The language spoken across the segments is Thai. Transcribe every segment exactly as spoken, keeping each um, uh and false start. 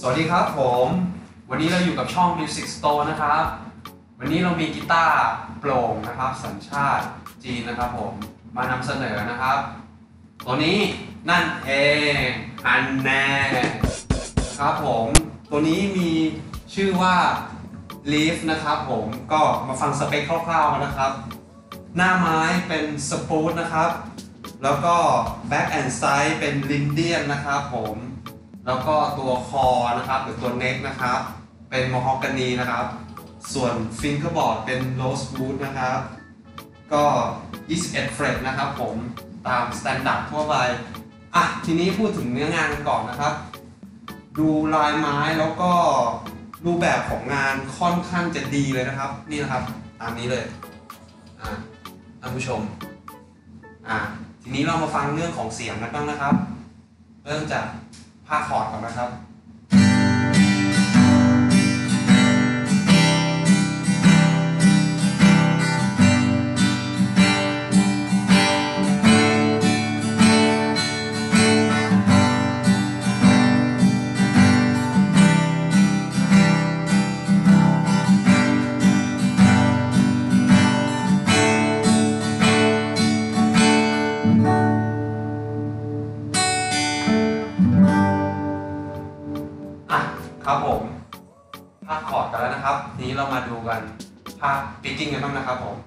สวัสดีครับผมวันนี้เราอยู่กับช่อง Music Store นะครับวันนี้เรามีกีตาร์โปร่งนะครับสัญชาติจีนนะครับผมมานำเสนอนะครับตัวนี้นั่นเองอันแน่ครับผมตัวนี้มีชื่อว่า Leaf นะครับผมก็มาฟังสเปคคร่าวๆนะครับหน้าไม้เป็นสปูตนะครับแล้วก็ Back and Side เป็นลินเดียนนะครับผมแล้วก็ตัวคอนะครับหรือตัวเน็กนะครับเป็นมอฮอกกานีนะครับส่วนฟิงเกอร์บอร์ดเป็นโรสวูดนะครับก็ยี่สิบเอ็ดเฟรตนะครับผมตามสแตนดาร์ดทั่วไปอ่ะทีนี้พูดถึงเนื้องานกันก่อนนะครับดูลายไม้แล้วก็รูปแบบของงานค่อนข้างจะดีเลยนะครับนี่นะครับตามนี้เลยอ่ะท่านผู้ชมอ่ะทีนี้เรามาฟังเรื่องของเสียงกันบ้างนะครับเริ่มจากผ้าคอร์ดก่อนนะครับครับผมภาคคอร์ดกันแล้วนะครับทีนี้เรามาดูกันภาคปิกกิ้งกันบ้างนะครับผม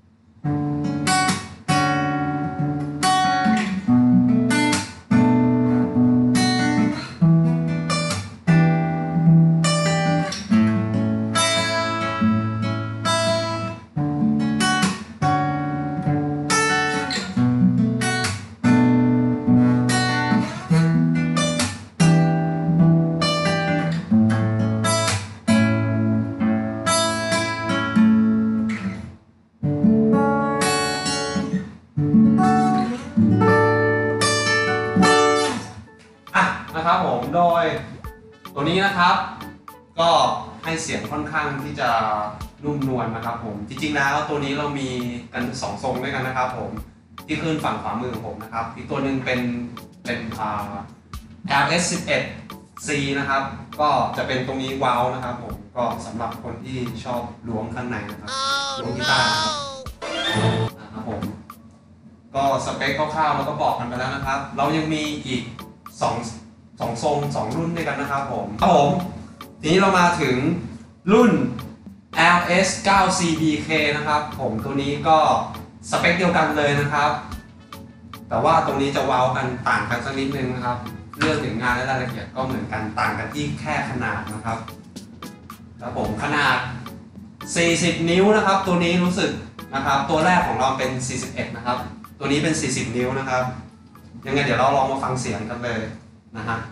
นะครับผมโดยตัวนี้นะครับก็ให้เสียงค่อนข้างที่จะนุ่มนวลนะครับผมจริงๆแล้วตัวนี้เรามีกันสองทรงด้วยกันนะครับผมที่ขึ้นฝั่งขวามือของผมนะครับอีกตัวหนึ่งเป็นเป็นอ่า แอล เอส สิบเอ็ด ซี นะครับก็จะเป็นตรงนี้ว้าวนะครับผมก็สำหรับคนที่ชอบล้วงข้างในนะครับล้วงกีตาร์นะครับผมก็สเปคคร่าวๆเราก็บอกกันไปแล้วนะครับเรายังมีอีกสองสองทรงสองรุ่นด้วยกันนะครับผมครับผมทีนี้เรามาถึงรุ่น แอล เอส ไนน์ ซี บี เค นะครับผมตัวนี้ก็สเปคเดียวกันเลยนะครับแต่ว่าตรงนี้จะว้าวกันต่างกันสักนิดนึงนะครับเรื่องถึงงานและรายละเอียดก็เหมือนกันต่างกันที่แค่ขนาดนะครับแล้วผมขนาดสี่สิบนิ้วนะครับตัวนี้รู้สึกนะครับตัวแรกของเราเป็นสี่สิบเอ็ดนะครับตัวนี้เป็นสี่สิบนิ้วนะครับยังไงเดี๋ยวเราลองมาฟังเสียงกันเลยนะฮะ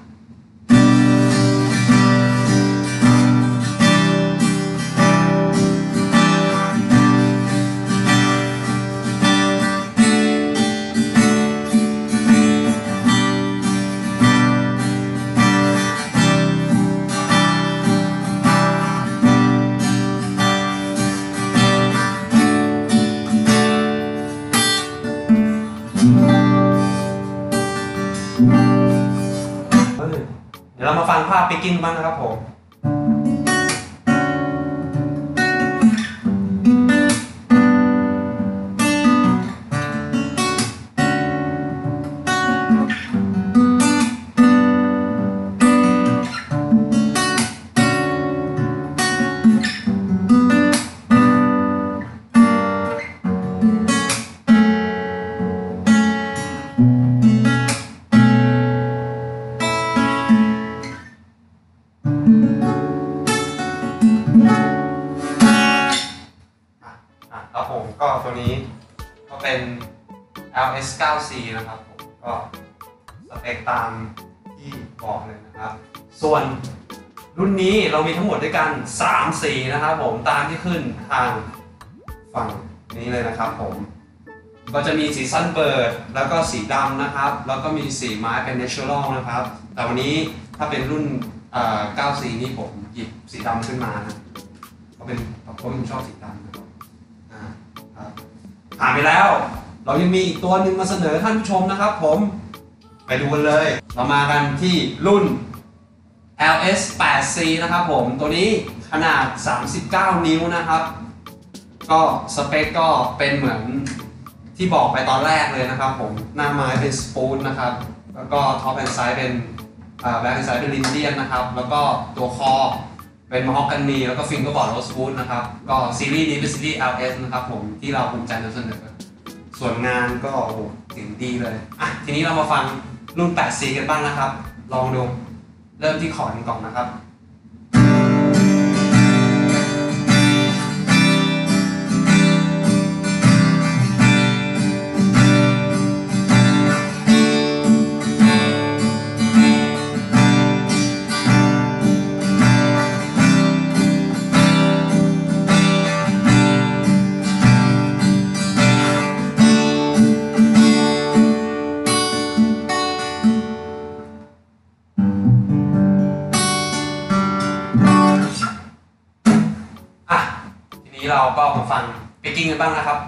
เดี๋ยวเรามาฟังภาพปิกกิ้งบ้างนะครับผมครับผมก็ตัวนี้ก็เป็น แอล เอส ไนน์ ซี นะครับผมก็สเปคตามที่บอกเลยนะครับส่วนรุ่นนี้เรามีทั้งหมดด้วยกันสามสีนะครับผมตามที่ขึ้นทางฝั่งนี้เลยนะครับผมก็จะมีสีซันเบิร์ดแล้วก็สีดำนะครับแล้วก็มีสีไม้เป็น Natural นะครับแต่วันนี้ถ้าเป็นรุ่นเก้า ซี นี่ผมหยิบสีดำขึ้นมานะเพราะเป็นเพราะผมชอบสีดำนะครับผ่านไปแล้วเรายังมีอีกตัวหนึ่งมาเสนอท่านผู้ชมนะครับผมไปดูกันเลยเรามากันที่รุ่นแอล เอส แปด ซี นะครับผมตัวนี้ขนาดสามสิบเก้านิ้วนะครับก็สเปคก็เป็นเหมือนที่บอกไปตอนแรกเลยนะครับผมหน้าไม้เป็นสปูนนะครับแล้วก็ท็อปแอนด์ไซด์เป็นแบ็คแอนด์ไซด์เป็นลินเดียนนะครับแล้วก็ตัวคอเป็นมอฮอกกันนีแล้วก็ฟิงเกอร์บอร์ดโรสวูดนะครับก็ซีรีส์นี้เป็นซีรีส์ แอล เอส นะครับผมที่เราภูมิใจนำเสนอส่วนงานก็โอ้โหถึงดีเลยอ่ะทีนี้เรามาฟังรุ่น แปด ซี กันบ้างนะครับลองดูเริ่มที่คอร์ดก่อนนะครับเราก็มาฟังเบกกิ้งกันบ้างนะครับ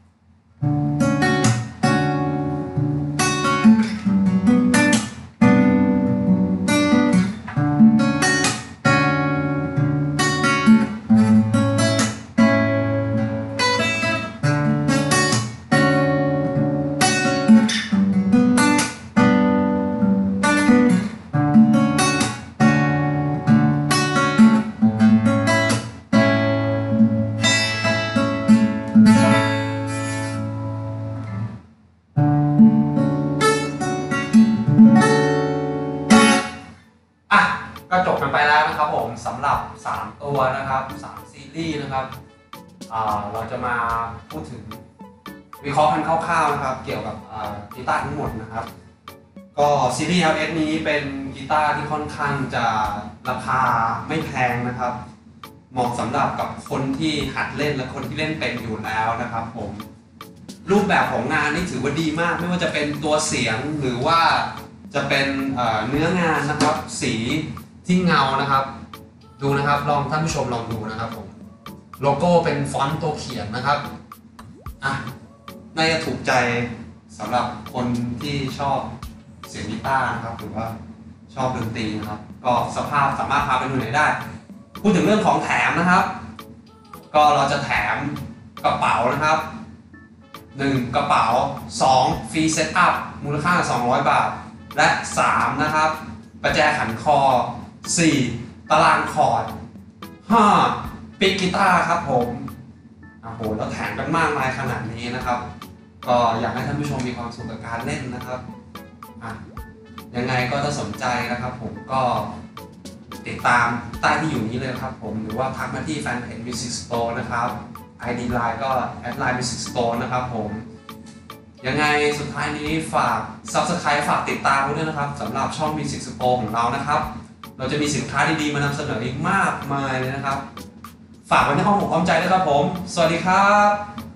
ก็จบกันไปแล้วนะครับผมสำหรับสามตัวนะครับสามซีรีส์นะครับเราจะมาพูดถึงวิเคราะห์กันคร่าวๆนะครับเกี่ยวกับกีตาร์ทั้งหมดนะครับก็ซีรีส์ แอล เอส นี้เป็นกีตาร์ที่ค่อนข้างจะราคาไม่แพงนะครับเหมาะสำหรับกับคนที่หัดเล่นและคนที่เล่นเป็นอยู่แล้วนะครับผมรูปแบบของงานนี่ถือว่าดีมากไม่ว่าจะเป็นตัวเสียงหรือว่าจะเป็นเนื้องานนะครับสีที่เงานะครับดูนะครับลองท่านผู้ชมลองดูนะครับผมโลโก้เป็นฟอนต์ตัวเขียนนะครับอ่ะน่าจะถูกใจสำหรับคนที่ชอบเสียงกีตาร์นะครับหรือว่าชอบดนตรีนะครับก็สภาพสามารถพาไปดูไหนได้พูดถึงเรื่องของแถมนะครับก็เราจะแถมกระเป๋านะครับหนึ่งกระเป๋าสองฟรีเซตอัพมูลค่าสองร้อยบาทและสามนะครับประแจขันคอสี่ตารางคอร์ดห้าปิกกีตาร์ครับผมโอ้โหแล้วแถมกันมากมายขนาดนี้นะครับก็อยากให้ท่านผู้ชมมีความสุขกับการเล่นนะครับอ่ะยังไงก็ถ้าสนใจนะครับผมก็ติดตามใต้ที่อยู่นี้เลยครับผมหรือว่าทักมาที่แฟนเพจ Music Store นะครับ ไอ ดี Line ก็ แอดไลน์ Music Store นะครับผมยังไงสุดท้ายนี้ฝาก Subscribe ฝากติดตามด้วยนะครับสำหรับช่อง Music Store ของเรานะครับเราจะมีสินค้าดีๆมานำเสนออีกมากมายเลยนะครับฝากไว้ในห้องอกอ้อมใจด้วยครับผมสวัสดีครับ